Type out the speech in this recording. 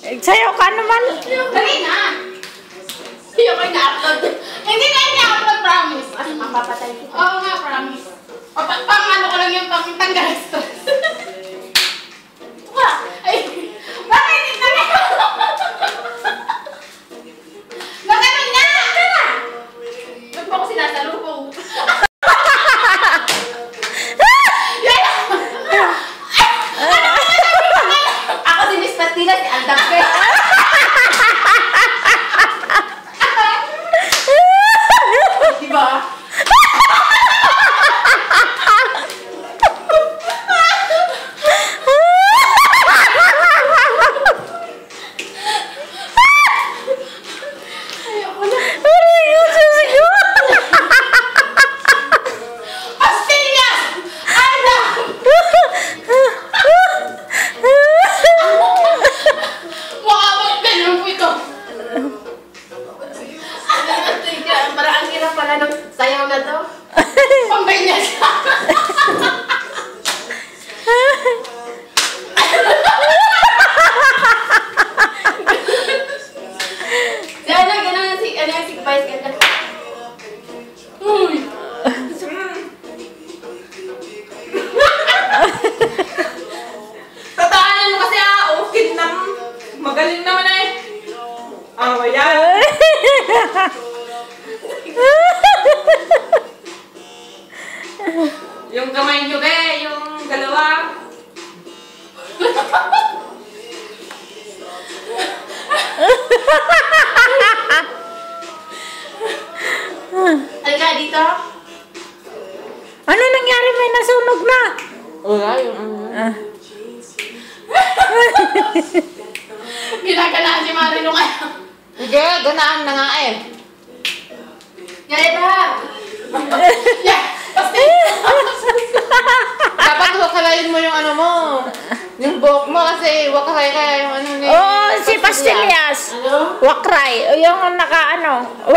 Sayo ka naman. Dali na. Yung kayo na-upload. Hindi na i-upload, promise. Ano, mapapatay kita. Oo nga, promise. Pang ano ko lang yung pang-tanggal stress. Ay, bakit ito na? Magano na? Ba't mo ko sinasalubong? Ako si Miss Patina, si Aldampe. Diba? Sayaw na to. Pambay niya siya. Gano'n si Vice ganda. Uy! Tataanan mo kasi okay na. Magaling naman eh. Ayan. Yung kamay nyo, be, yung dalawa. Halika dito. Ano nangyari? May nasunog na. Wala yung Ginagalaan si Marino ngayon. Sige, ganaan na nga eh. Gaya ba? Yeah, basta. Dapat wakalayin mo yung ano mo. Yung buhok mo kasi wakray kaya yung ano ni... Oh, si Pastillas. Ano? Wakray. Yung naka ano.